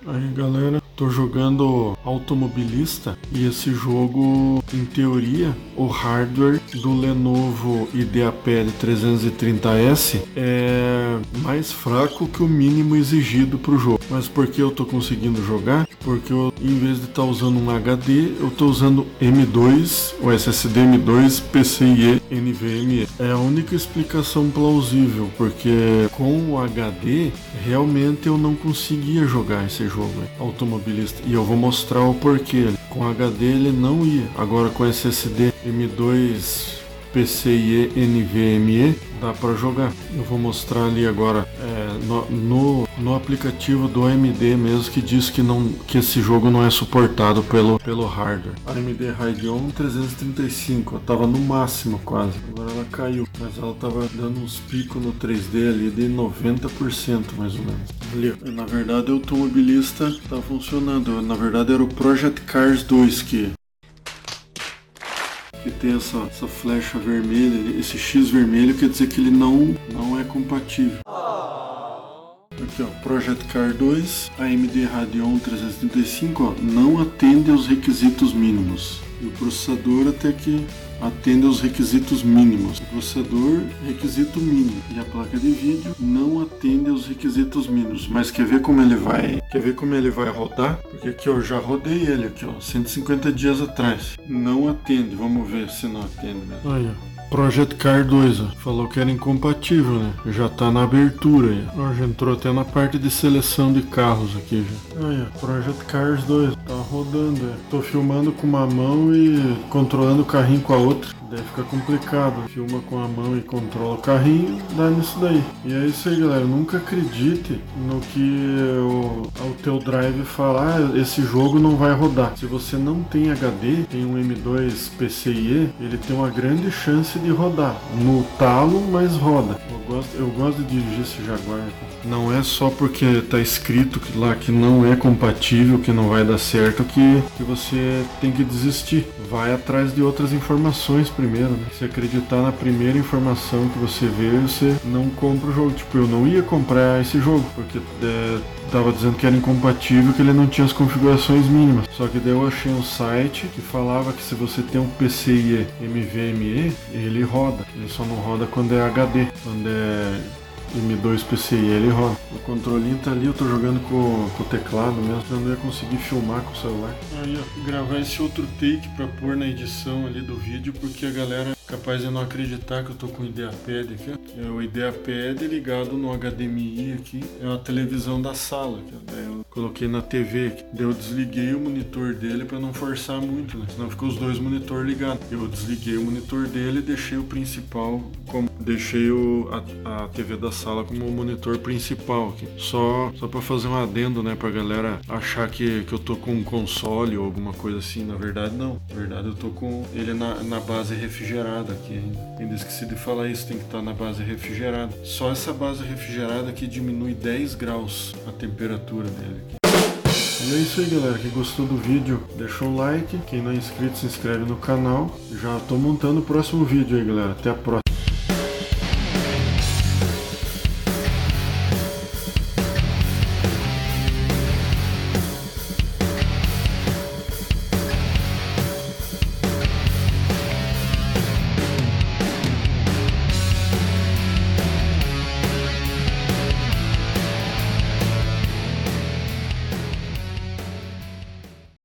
Aí galera, tô jogando Automobilista e esse jogo, em teoria, o hardware do Lenovo IdeaPad 330S é mais fraco que o mínimo exigido pro jogo. Mas por que eu tô conseguindo jogar? Porque eu, em vez de estar usando um HD, eu tô usando M2, o SSD M2 PCIe NVMe. É a única explicação plausível, porque com o HD, realmente eu não conseguia jogar esse jogo Automobilista. E eu vou mostrar o porquê. Com HD ele não ia. Agora com SSD M2 PCIe NVMe dá para jogar. Eu vou mostrar ali agora no aplicativo do AMD mesmo, que diz que esse jogo não é suportado pelo hardware. AMD Radeon 335, tava no máximo quase, agora ela caiu, mas ela tava dando uns picos no 3D ali de 90% mais ou menos. Ali, na verdade o Automobilista tá funcionando, na verdade era o Project Cars 2 que tem essa flecha vermelha, esse X vermelho quer dizer que ele não é compatível. Aqui ó, Project Car 2, AMD Radeon 335, ó, não atende aos requisitos mínimos. E o processador até que atende aos requisitos mínimos. O processador, requisito mínimo. E a placa de vídeo não atende aos requisitos mínimos. Mas quer ver como ele vai rodar? Porque aqui eu já rodei ele aqui, ó, 150 dias atrás. Não atende, vamos ver se não atende mesmo. Aí, ó. Project Car 2, ó, falou que era incompatível, né? Já tá na abertura aí. Ó, já entrou até na parte de seleção de carros aqui já. Aí, ó, Project Cars 2, tá rodando, é. Tô filmando com uma mão e controlando o carrinho com a outra. Daí fica complicado. Filma com a mão e controla o carrinho, dá nisso daí. E é isso aí, galera. Nunca acredite no que o teu drive fala, esse jogo não vai rodar. Se você não tem HD, tem um M2 PCIe, ele tem uma grande chance de rodar. No talo, mas roda. Eu gosto de dirigir esse Jaguar. Não é só porque tá escrito lá que não é compatível, que não vai dar certo, que você tem que desistir. Vai atrás de outras informações primeiro, né? Se acreditar na primeira informação que você vê, você não compra o jogo. Tipo, eu não ia comprar esse jogo, porque tava dizendo que era incompatível, que ele não tinha as configurações mínimas. Só que daí eu achei um site que falava que se você tem um PCIe NVMe, ele roda. Ele só não roda quando é HD. Quando é M2 PCI, ele roda. O controlinho tá ali, eu tô jogando com o teclado mesmo, eu não ia conseguir filmar com o celular. Aí, ó, gravar esse outro take pra pôr na edição ali do vídeo, porque a galera é capaz de não acreditar que eu tô com o IdeaPad aqui, ó. É o IdeaPad ligado no HDMI aqui, é a televisão da sala aqui, ó. Daí eu coloquei na TV aqui. Daí eu desliguei o monitor dele pra não forçar muito, né? Senão ficou os dois monitores ligados. Eu desliguei o monitor dele e deixei o principal como... Deixei a TV da sala como o monitor principal aqui. Só pra fazer um adendo, né? Pra galera achar que eu tô com um console ou alguma coisa assim. Na verdade, não. Na verdade, eu tô com ele na base refrigerada aqui ainda. Ainda esqueci de falar isso, tem que estar na base refrigerada. Só essa base refrigerada aqui diminui 10 graus a temperatura dele aqui. E é isso aí, galera. Quem gostou do vídeo, deixa um like. Quem não é inscrito, se inscreve no canal. Já tô montando o próximo vídeo aí, galera. Até a próxima.